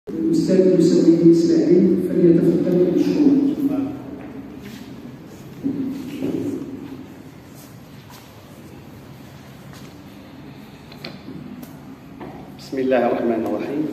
الأستاذ يسوي إسماعيل فليتفضل مشكورا. بسم الله الرحمن الرحيم.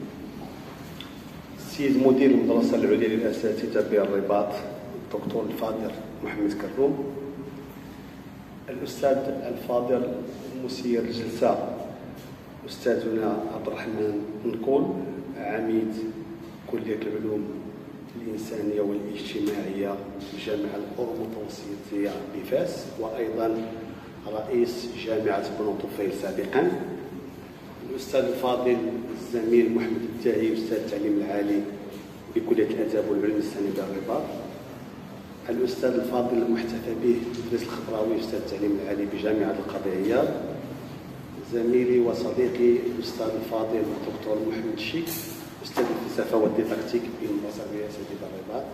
السيد مدير المدرسة العليا للأساتذة بالرباط الدكتور الفاضل محمد كروم، الأستاذ الفاضل مسير الجلسة أستاذنا عبد الرحمن نقول عميد كلية العلوم الإنسانية والاجتماعية بجامعة الأورو المتوسطية بفاس، وأيضا رئيس جامعة بنو طفيل سابقا، الأستاذ الفاضل الزميل محمد التاهي أستاذ التعليم العالي بكلية الآداب والعلوم الإنسانية بالرباط، الأستاذ الفاضل المحتفى به إدريس الخضراوي أستاذ التعليم العالي بجامعة القضائية، زميلي وصديقي الأستاذ الفاضل الدكتور محمد الشيك أستاذ الفلسفة والديداكتيك بالمدرسة الرئاسية بالرباط،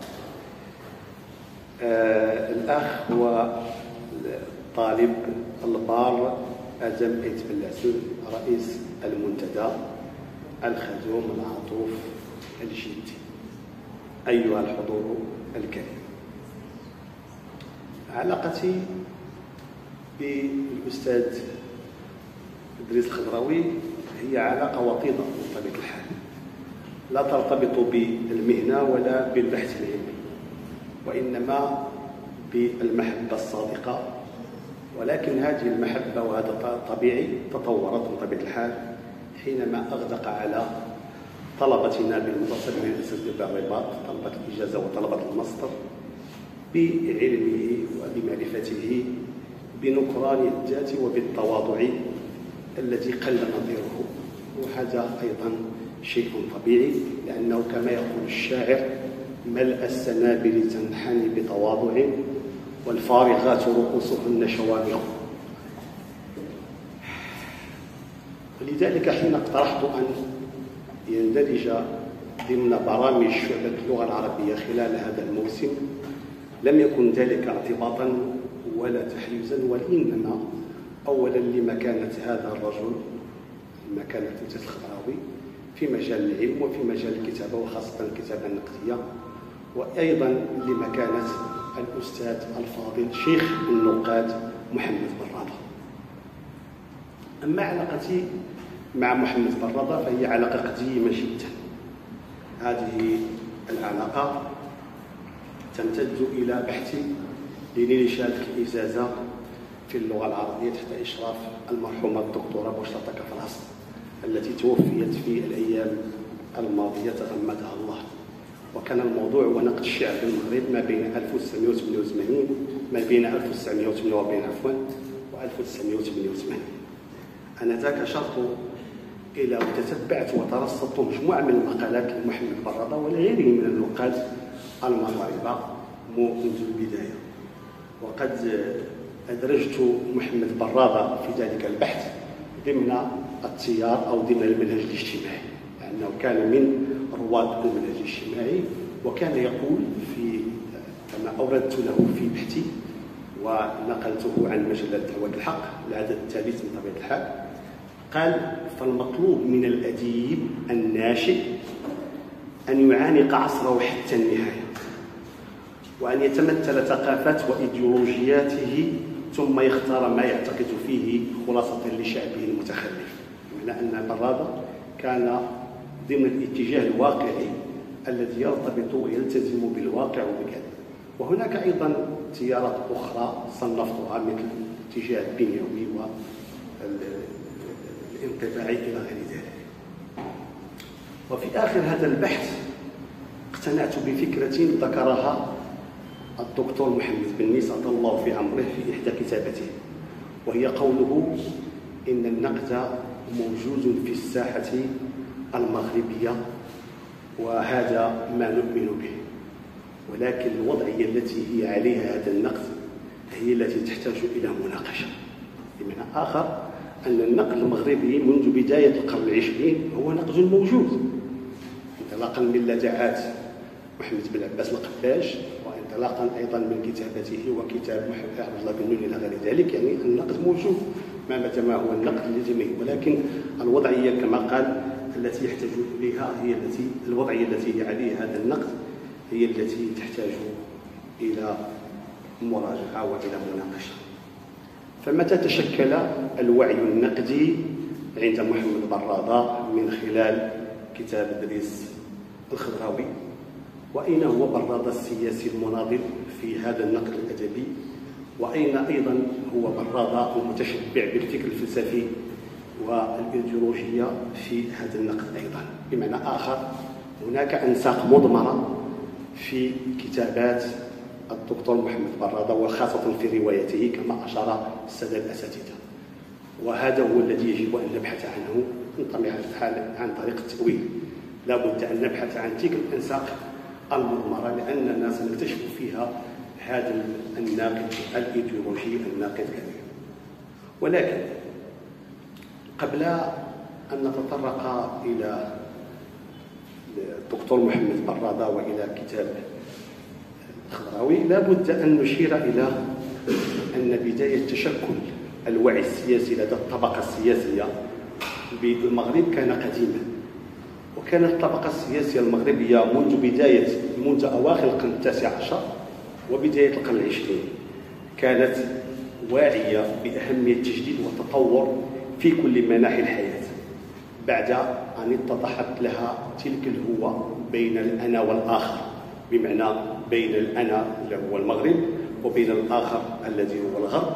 الأخ هو الطالب البار آدم أيت بلاسل رئيس المنتدى الخدوم العطوف الجدي. أيها الحضور الكريم، علاقتي بالأستاذ إدريس الخضراوي هي علاقة وطيدة بطبيعة الحال، لا ترتبط بالمهنة ولا بالبحث العلمي، وإنما بالمحبة الصادقة. ولكن هذه المحبة وهذا الطبيعي تطورت بطبيعة الحال حينما أغدق على طلبتنا بالمدرسة الأساسية بالرباط، طلبة الإجازة وطلبة الماستر، بعلمه وبمعرفته بنكران الذات وبالتواضع الذي قل نظيره، وهذا أيضا شيء طبيعي، لأنه كما يقول الشاعر: ملء السنابل تنحني بتواضع والفارغات رؤوسهن شوامخ. ولذلك حين اقترحت أن يندرج ضمن برامج شعبة اللغة العربية خلال هذا الموسم، لم يكن ذلك ارتباطا ولا تحيزا، وإنما أولا لمكانة هذا الرجل، مكانة إدريس الخضراوي في مجال العلم وفي مجال الكتابة وخاصة الكتابة النقدية، وأيضا لمكانة الأستاذ الفاضل شيخ النقاد محمد برادة. أما علاقتي مع محمد برادة فهي علاقة قديمة جدا. هذه العلاقة تمتد إلى بحثي لنيل شهادة الإجازة في اللغة العربية تحت إشراف المرحومة الدكتورة بشرى كفراس التي توفيت في الأيام الماضية تغمدها الله. وكان الموضوع هو نقد الشعر في المغرب ما بين 1988 و 1988. أنا ذاك أشرت إلى وتتبعت وترصدت مجموعة من المقالات لمحمد برادة ولغيره من النقاد المغاربة منذ البداية، وقد أدرجت محمد برادة في ذلك البحث ضمن التيار أو ضمن المنهج الاجتماعي، لأنه كان من رواد المنهج الاجتماعي، وكان يقول في كما أوردت له في بحثي ونقلته عن مجلة دعوة الحق العدد الثالث من طبيعة الحال، قال: فالمطلوب من الأديب الناشئ أن يعانق عصره حتى النهاية، وأن يتمثل ثقافات وإيديولوجياته ثم يختار ما يعتقد فيه خلاصة لشعبه المتخلف. بمعنى أن برادة كان ضمن الاتجاه الواقعي الذي يرتبط ويلتزم بالواقع وبكذا. وهناك أيضا تيارات أخرى صنفتها مثل الاتجاه البنيوي والانطباعي إلى غير ذلك. وفي آخر هذا البحث اقتنعت بفكرة ذكرها الدكتور محمد بن سعد الله في عمره في إحدى كتاباته، وهي قوله: إن النقد موجود في الساحة المغربية وهذا ما نؤمن به، ولكن الوضعية التي هي عليها هذا النقد هي التي تحتاج إلى مناقشة. بمعنى آخر أن النقد المغربي منذ بداية القرن العشرين هو نقد موجود، انطلاقا من لدعات محمد بن عباس القباج، وانطلاقا أيضا من كتابته وكتاب محمد عبد الله بن نون إلى غير ذلك. يعني النقد موجود ما هو النقد اللزمي، ولكن الوضعية كما قال التي يحتاج إليها هي الوضعية التي عليها هذا النقد هي التي تحتاج إلى مراجعة وإلى مناقشة. فمتى تشكل الوعي النقدي عند محمد برادة من خلال كتاب إدريس الخضراوي؟ وأين هو برادة السياسي المناضل في هذا النقد الأدبي؟ وأين أيضا هو برادة المتشبع بالفكر الفلسفي والإيديولوجية في هذا النقد أيضا؟ بمعنى آخر، هناك أنساق مضمرة في كتابات الدكتور محمد برادة وخاصة في روايته كما أشار السادة الأساتذة، وهذا هو الذي يجب أن نبحث عنه من طبيعة الحال عن طريق التأويل. لا بد أن نبحث عن تلك الأنساق المضمرة لأننا سنكتشف فيها هذا الناقد الإيديولوجي الناقد الكبير. ولكن قبل أن نتطرق إلى الدكتور محمد برادة وإلى كتاب الخضراوي لا بد أن نشير إلى أن بداية تشكل الوعي السياسي لدى الطبقة السياسية بالمغرب كان قديما، وكانت الطبقة السياسية المغربية منذ أواخر القرن التاسع عشر وبداية القرن العشرين كانت واعية بأهمية التجديد والتطور في كل مناحي الحياة، بعد أن اتضحت لها تلك الهوة بين الأنا والآخر، بمعنى بين الأنا الذي هو المغرب وبين الآخر الذي هو الغرب،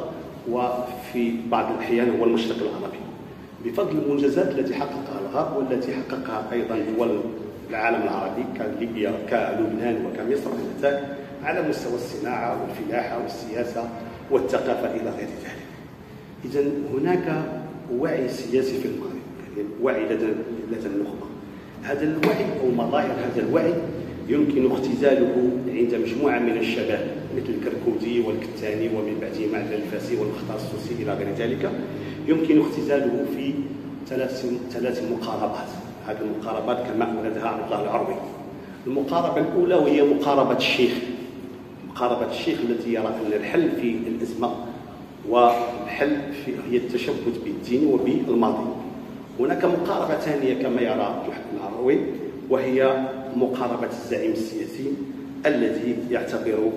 وفي بعض الأحيان هو المشرق العربي، بفضل المنجزات التي حققها الغرب والتي حققها أيضا دول العالم العربي كليبيا كلبنان وكمصر آنذاك على مستوى الصناعة والفلاحة والسياسة والثقافة إلى غير ذلك. إذن هناك وعي سياسي في المغرب، يعني وعي لدى النخبة. هذا الوعي أو مظاهر هذا الوعي يمكن اختزاله عند مجموعة من الشباب مثل الكركوزي والكتاني ومن بعده معدل الفاسي والمختار السوسي إلى غير ذلك. يمكن اختزاله في ثلاث مقاربات. هذه المقاربات كما أوردها عبد الله العروي. المقاربة الأولى وهي مقاربة الشيخ، مقاربة الشيخ التي يرى أن الحل في الأزمة والحل هي التشبث بالدين وبالماضي. هناك مقاربة ثانية كما يرى محمد العروي وهي مقاربة الزعيم السياسي الذي يعتبر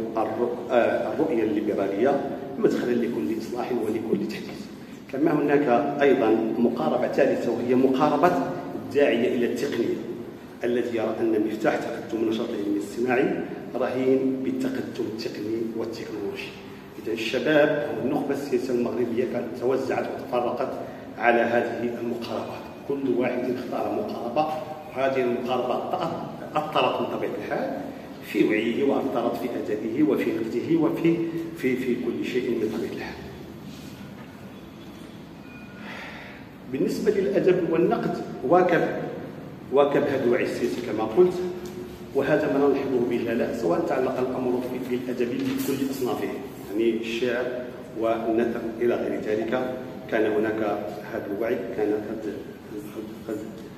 الرؤية الليبرالية مدخلا لكل إصلاح ولكل تحديث. كما هناك أيضا مقاربة ثالثة وهي مقاربة الداعية إلى التقنية الذي يرى أن مفتاح تقدم النشاط العلمي الصناعي رهين بالتقدم التقني والتكنولوجي. إذا الشباب والنخبة السياسية المغربية كانت توزعت وتفرقت على هذه المقاربات، كل واحد اختار مقاربة، وهذه المقاربة أثرت من طبيعة الحال في وعيه وأثرت في أدائه وفي نقده وفي في كل شيء من طبيعة الحال. بالنسبة للأدب والنقد واكب هذا الوعي السياسي كما قلت، وهذا ما نلحظه بجلاء سواء تعلق الأمر في الأدب بكل أصنافه، يعني الشعر والنثر إلى غير ذلك. كان هناك هذا الوعي كان قد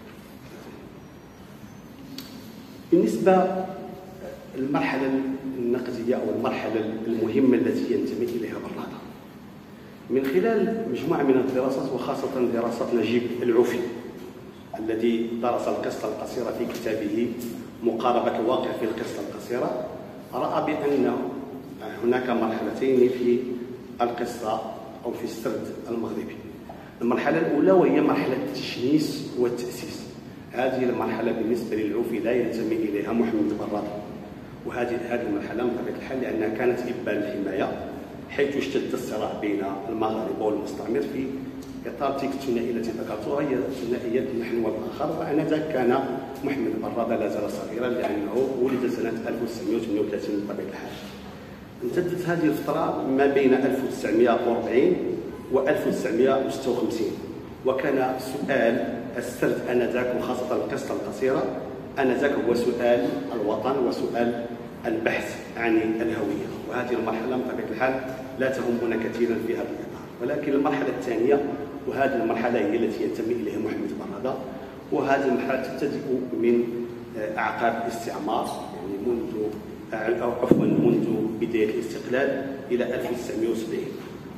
بالنسبة للمرحلة النقدية أو المرحلة المهمة التي ينتمي إليها برادة من خلال مجموعة من الدراسات وخاصة دراسة نجيب العوفي الذي درس القصة القصيرة في كتابه مقاربة الواقع في القصة القصيرة، رأى بأن هناك مرحلتين في القصة أو في السرد المغربي. المرحلة الأولى وهي مرحلة التشنيس والتأسيس. هذه المرحلة بالنسبة للعوفي لا ينتمي إليها محمد برادة، وهذه المرحلة من طبيعة الحال لأنها كانت إبان الحماية، حيث اشتد الصراع بين المغاربة والمستعمر في إطار تلك الثنائية التي ذكرتها هي ثنائية نحن والآخر. وآنذاك كان محمد برادة لا زال صغيرا لأنه ولد سنة 1938 من طبيعة الحال. امتدت هذه الفترة ما بين 1940 و 1956، وكان سؤال السرد آنذاك وخاصة القصة القصيرة آنذاك هو سؤال الوطن وسؤال البحث عن الهوية، وهذه المرحلة من طبيعة الحال لا تهمنا كثيرا في هذا الإطار. ولكن المرحلة الثانية وهذه المرحلة هي التي ينتمي إليها محمد برادة، وهذه المرحلة تبتدئ من أعقاب الاستعمار، يعني منذ بداية الاستقلال إلى 1970.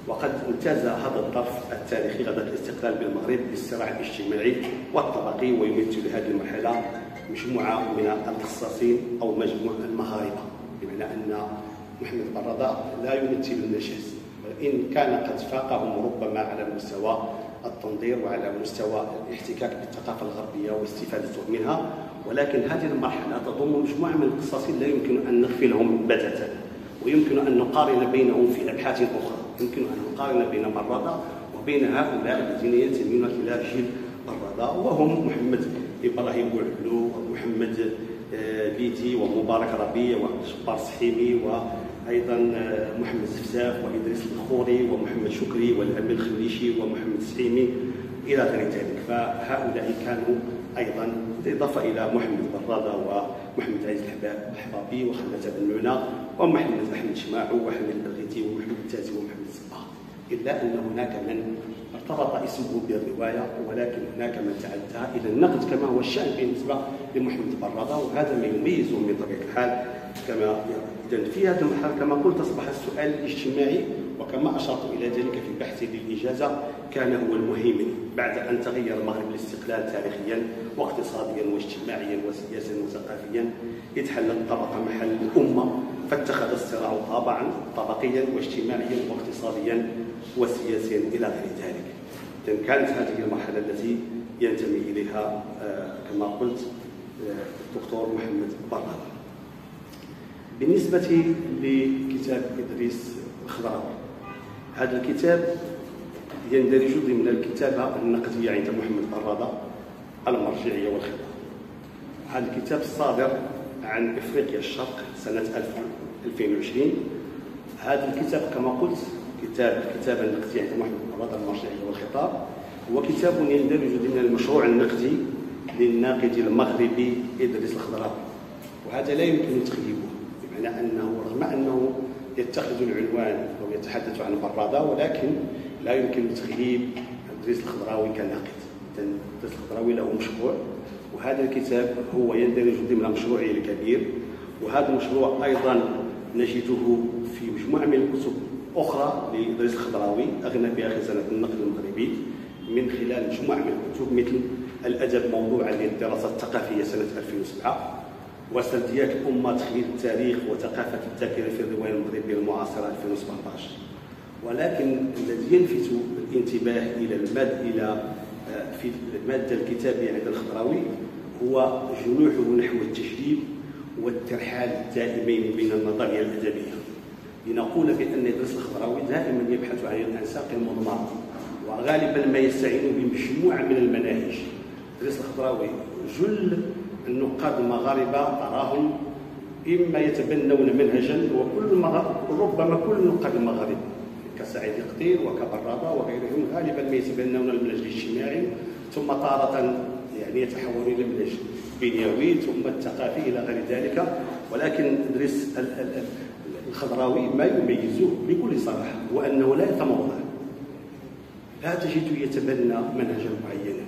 وقد امتاز هذا الظرف التاريخي غدا الاستقلال بالمغرب بالصراع الاجتماعي والطبقي، ويمثل هذه المرحلة مجموعة من الاختصاصين أو مجموعة المغاربة، بمعنى أن محمد برادة لا يمثل النشاز، وإن كان قد فاقهم ربما على مستوى التنظير وعلى مستوى الاحتكاك بالثقافة الغربية واستفادته منها، ولكن هذه المرحلة تضم مجموعة من الاختصاصين لا يمكن أن نغفلهم بتاتا، ويمكن أن نقارن بينهم في أبحاث أخرى. يمكن أن نقارن بين برادة وبين هؤلاء الذين ينتمون إلى جيل برادة، وهم محمد إبراهيم بوعبلو ومحمد بيتي ومبارك ربيع وشبار سحيمي وأيضا محمد زفزاف وإدريس الخوري ومحمد شكري والأمين الخليشي ومحمد سحيمي إلى غير ذلك. فهؤلاء كانوا أيضا بالإضافة إلى محمد برادة ومحمد عزيز الحبابي وخلة بن منى ومحمد أحمد شماعو وحمد البلغيتي ومحمد التازي ومحمد الصباغ، إلا أن هناك من ارتبط اسمه بالرواية، ولكن هناك من تعدى إلى النقد كما هو الشأن بالنسبة لمحمد برادة، وهذا ما يميزه من طبيعة الحال. كما إذن في هذا المرحلة كما قلت أصبح السؤال الاجتماعي، وكما أشرت إلى ذلك في بحثي للإجازة كان هو المهيمن بعد أن تغير المغرب الاستقلال تاريخيا واقتصاديا واجتماعيا وسياسيا وثقافيا، إذ حلت الطبقة محل الأمة، فاتخذ الصراع طابعا طبقيا واجتماعيا واقتصاديا وسياسيا إلى غير ذلك. إذن كانت هذه المرحلة التي ينتمي إليها كما قلت الدكتور محمد برادة. بالنسبة لكتاب إدريس الخضراوي، هذا الكتاب يندرج ضمن الكتابة النقدية عند محمد برادة المرجعية والخطاب. هذا الكتاب الصادر عن إفريقيا الشرق سنة 2020. هذا الكتاب كما قلت الكتابة النقدية عند محمد برادة المرجعية والخطاب هو كتاب يندرج ضمن المشروع النقدي للناقد المغربي إدريس الخضراوي، وهذا لا يمكن تغييبه، بمعنى أنه رغم أنه يتخذ العنوان أو يتحدث عن برادة، ولكن لا يمكن تغييب إدريس الخضراوي كناقد. إدريس الخضراوي له مشروع، وهذا الكتاب هو يندرج ضمن مشروعه الكبير، وهذا المشروع أيضا نجده في مجموعة من الكتب أخرى لإدريس الخضراوي أغلبها خزانة النقد المغربي، من خلال مجموعة من الكتب مثل الأدب موضوعا للدراسة الثقافية سنة 2007، وسرديات الأمة تخيل التاريخ وثقافة الذاكرة في الرواية المغربية المعاصرة 2017. ولكن الذي يلفت الانتباه إلى في المادة الكتابية عند الخضراوي هو جنوحه نحو التجديد والترحال الدائمين بين النظرية الأدبية. لنقول بأن إدريس الخضراوي دائما يبحث عن الأنساق المضمرة، وغالبا ما يستعين بمجموعة من المناهج. إدريس الخضراوي جل النقاد المغاربة تراهم إما يتبنون منهجا، ربما كل النقاد المغاربة كسعيد قطير وكبرادة وغيرهم غالبا ما يتبنون المنهج الاجتماعي، ثم تارة يتحولون إلى المنهج البنيوي ثم الثقافي إلى غير ذلك. ولكن إدريس الخضراوي ما يميزه بكل صراحة هو أنه لا يتموضع، لا تجد يتبنى منهجا معينا،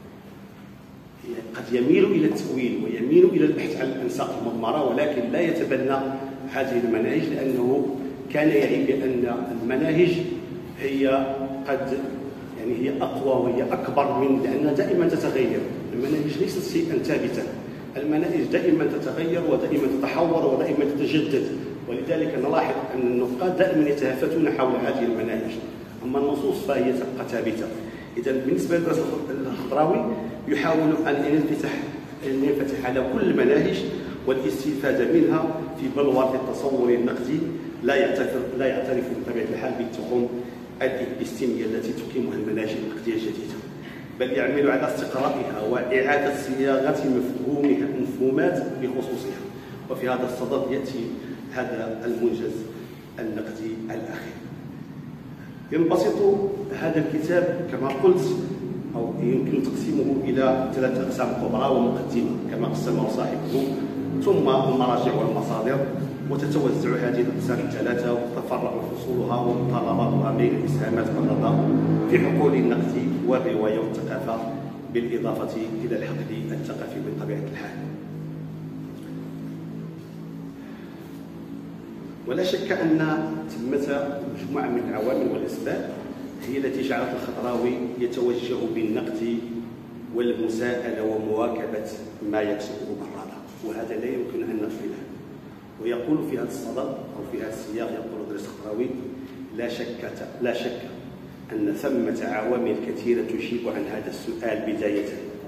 قد يميل إلى التأويل ويميل إلى البحث عن الأنساق المضمرة، ولكن لا يتبنى هذه المناهج، لأنه كان يعي بأن المناهج هي قد هي أقوى وهي أكبر من، لأنها دائما تتغير. المناهج ليست شيئا ثابتا، المناهج دائما تتغير ودائما تتحور ودائما تتجدد، ولذلك نلاحظ أن النقاد دائما يتهافتون حول هذه المناهج، أما النصوص فهي تبقى ثابتة. إذا بالنسبة للخضراوي يحاول أن ينفتح على كل المناهج والاستفادة منها في بلورة التصور النقدي، لا يعترف بطبيعة الحال بالتهم الإبستيمية التي تقيمها المناهج النقدية الجديدة، بل يعمل على استقرائها وإعادة صياغة مفهومات بخصوصها. وفي هذا الصدد يأتي هذا المنجز النقدي الأخير. ينبسط هذا الكتاب كما قلت، أو يمكن تقسيمه إلى 3 أقسام كبرى ومقدمة كما قسمه صاحبه، ثم المراجع والمصادر، وتتوزع هذه الأقسام الثلاثة وتتفرع فصولها ومطالباتها بين إسهامات برادة في حقول النقد والرواية والثقافة، بالإضافة إلى الحقل الثقافي بطبيعة الحال. ولا شك أن ثمة مجموعة من العوامل والأسباب هي التي جعلت الخضراوي يتوجه بالنقد والمساءلة ومواكبة ما يكسبه براده، وهذا لا يمكن أن نغفله. ويقول في هذا الصدد أو في هذا السياق يقول إدريس الخضراوي: لا شك أن ثمة عوامل كثيرة تجيب عن هذا السؤال. بداية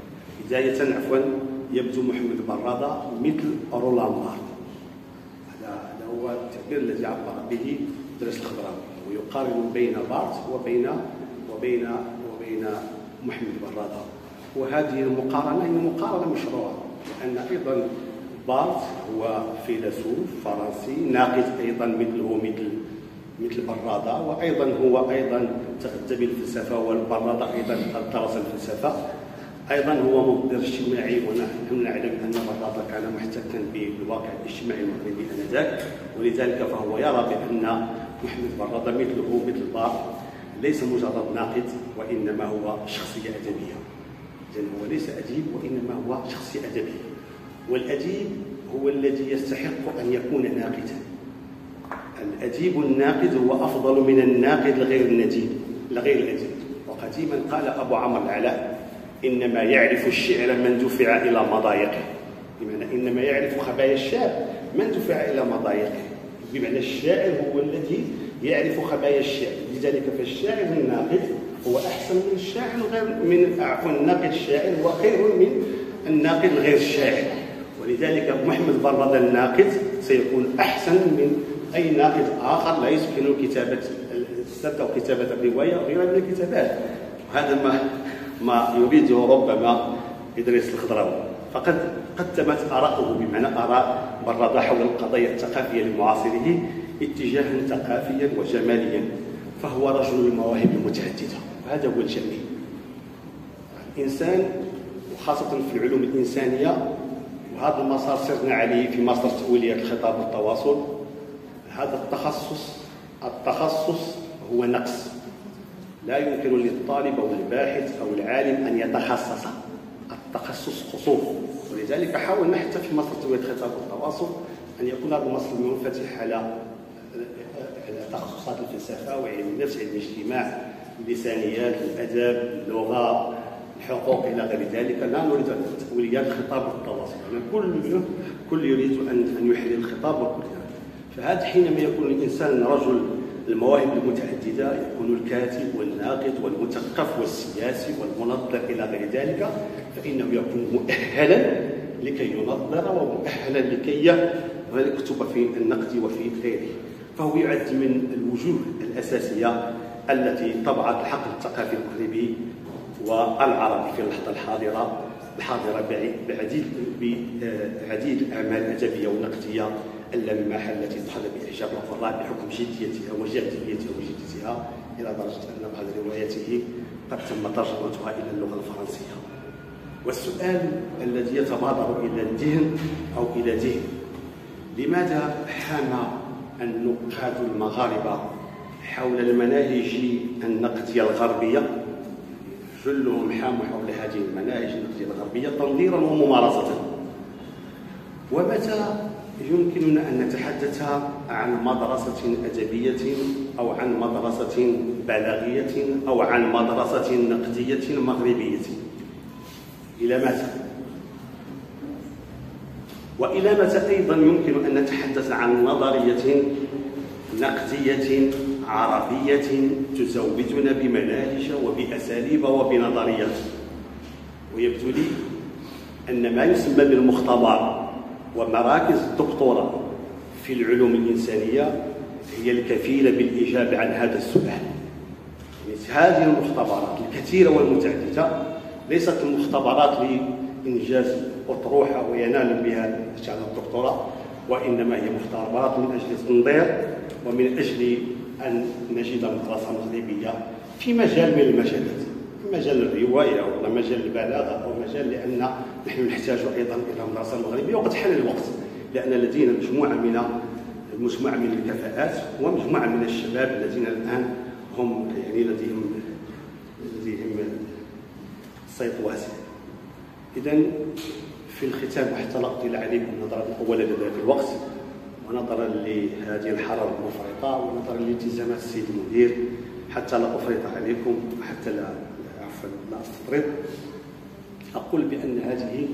يبدو محمد براده مثل رولان بارت. هذا هو التعبير الذي عبر به إدريس الخضراوي، ويقارن بين بارت وبين محمد براده. وهذه المقارنة هي مقارنة مشروعة، لأن أيضا بارت هو فيلسوف فرنسي ناقد أيضا مثل براده، وأيضا هو تغذى بالفلسفة، والبراده أيضا درس الفلسفة. أيضا هو مبدر اجتماعي، ونحن نعلم أن براده كان محتكا بالواقع الاجتماعي المغربي آنذاك، ولذلك فهو يرى بأن محمد براده مثل بارت ليس مجرد ناقد، وإنما هو شخصية أدبية. إذن هو ليس أديب، وإنما هو شخصية أدبية. والأديب هو الذي يستحق أن يكون ناقدا. الأديب الناقد هو أفضل من الناقد لغير الأديب. وقديما قال أبو عمرو العلاء: إنما يعرف الشعر من دفع إلى مضايقه. بمعنى إنما يعرف خبايا الشعر من دفع إلى مضايقه، بمعنى الشاعر هو الذي يعرف خبايا الشعر. لذلك فالشاعر الناقد هو أحسن من الناقد الشاعر، هو خير من الناقد غير الشاعر. ولذلك محمد براده الناقد سيكون أحسن من أي ناقد آخر لا يمكن كتابة السرد أو كتابة الرواية أو غيرها من الكتابات. هذا ما يريده ربما إدريس الخضراوي. فقد قدمت آراءه، بمعنى آراء براده حول القضايا الثقافية لمعاصره، اتجاها ثقافيا وجماليا. فهو رجل المواهب المتعددة، وهذا هو الجميل. الإنسان وخاصة في العلوم الإنسانية، وهذا المسار سرنا عليه في مسار تأويلية الخطاب والتواصل. هذا التخصص هو نقص. لا يمكن للطالب أو الباحث أو العالم أن يتخصص. التخصص قصور، ولذلك حاولنا حتى في مسار تأويلية الخطاب والتواصل أن يكون هذا المسار منفتح على تخصصات الفلسفة وعلم النفس، علم الاجتماع، اللسانيات، الأدب، اللغة، الحقوق إلى غير ذلك. لا نريد تأويليات الخطاب والتواصل، يعني كل يريد أن يحلل الخطاب والكل. فهذا حينما يكون الإنسان رجل المواهب المتعددة، يكون الكاتب والناقد والمثقف والسياسي والمنظر إلى غير ذلك، فإنه يكون مؤهلا لكي ينظر ومؤهلا لكي يكتب في النقد وفي غيره. فهو يعد من الوجوه الأساسية التي طبعت الحقل الثقافي المغربي والعربي في اللحظة الحاضرة بعديد الأعمال الأدبية والنقدية اللامحة التي تحظى بإعجاب القراء بحكم جديتها وجدتها، إلى درجة أن بعض رواياته قد تم ترجمتها إلى اللغة الفرنسية. والسؤال الذي يتبادر إلى الذهن أو إلى ذهن: لماذا حام النقاد المغاربة حول المناهج النقدية الغربية؟ جلهم حاموا حول هذه المناهج النقدية الغربية تنظيرا وممارسة. ومتى يمكننا أن نتحدث عن مدرسة أدبية أو عن مدرسة بلاغية أو عن مدرسة نقدية مغربية؟ إلى متى؟ وإلى متى أيضا يمكن أن نتحدث عن نظرية نقدية عربية تزودنا بمناهج وبأساليب وبنظريات؟ ويبدو لي أن ما يسمى بالمختبر ومراكز الدكتوراه في العلوم الإنسانية هي الكفيلة بالإجابة عن هذا السؤال. هذه المختبرات الكثيرة والمتعددة ليست المختبرات لإنجاز أطروحة وينال بها شهادة الدكتوراه، وإنما هي مختبرات من أجل التنظير ومن أجل أن نجد مدرسة مغربية في مجال من المجالات، مجال الرواية أو مجال البلاغة أو مجال، لأن نحن نحتاج أيضا إلى مدرسة مغربية. وقد حان الوقت، لأن لدينا مجموعة من الكفاءات ومجموعة من الشباب الذين الآن هم يعني لديهم صيت واسع. إذن في الختام، وحتى لا أطيل عليكم نظرا أولا لذلك الوقت، ونظرا لهذه الحراره المفرطه ونظرا لالتزامات السيد المدير، حتى لا افرط عليكم، حتى لا استطرد، اقول بان هذه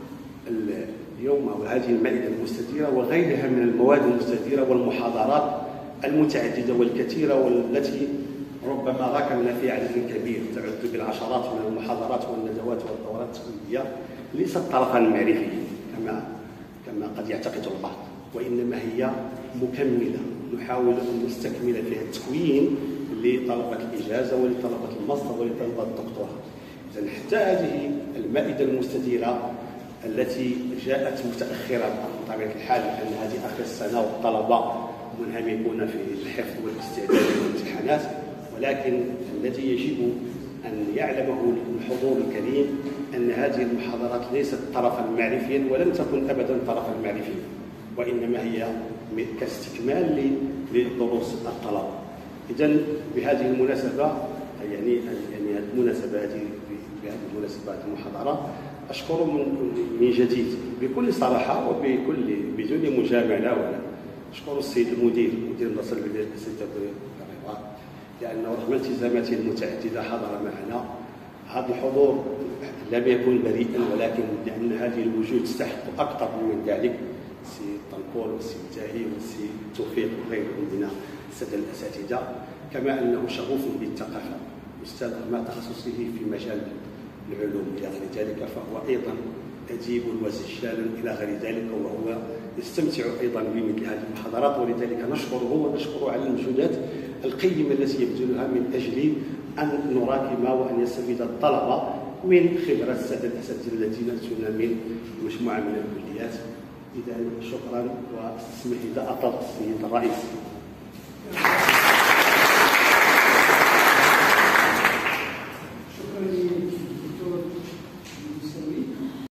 اليوم او هذه المائده المستديره وغيرها من المواد المستديره والمحاضرات المتعدده والكثيره والتي ربما راكمنا في عدد كبير تعد بالعشرات من المحاضرات والندوات والدورات التقليديه ليست طرفا معرفيا كما قد يعتقد البعض، وانما هي مكمله نحاول ان نستكمل فيها التكوين لطلبه الاجازه ولطلبه الماستر ولطلبه الدكتوراه. اذا حتى هذه المائده المستديره التي جاءت متاخره بطبيعه الحال، لان هذه اخر السنه والطلبه منهمكون في الحفظ والاستعداد للامتحانات، ولكن الذي يجب ان يعلمه الحضور الكريم ان هذه المحاضرات ليست طرفا معرفيا ولن تكن ابدا طرفا معرفيا، وانما هي كاستكمال لدروس الطلبه. اذا بهذه المناسبه يعني هذه المناسبه هذه المحاضره اشكر من جديد بكل صراحه بدون مجامله ولا اشكر السيد المدير مدير مدرسه البدايه السيد الرضوان، لانه رغم التزاماته المتعدده حضر معنا. هذا الحضور لم يكن بريئا، ولكن لان هذه الوجوه تستحق اكثر من ذلك، السي طنقول والسي تاهي والسي توفيق وغيرهم من الساده الاساتذه، كما انه شغوف بالثقافه، استاذ ما تخصصه في مجال العلوم الى غير ذلك، فهو ايضا اديب وزجال الى غير ذلك، وهو يستمتع ايضا بمثل هذه المحاضرات، ولذلك نشكره ونشكر على المجهودات القيمه التي يبذلها من اجل ان نراكم وان يستفيد الطلبه من خبرات الساده الاساتذه الذين اتونا من مجموعه من الكليات. اذا شكرا، واسمح لي اذا اطلت السيد الرئيس.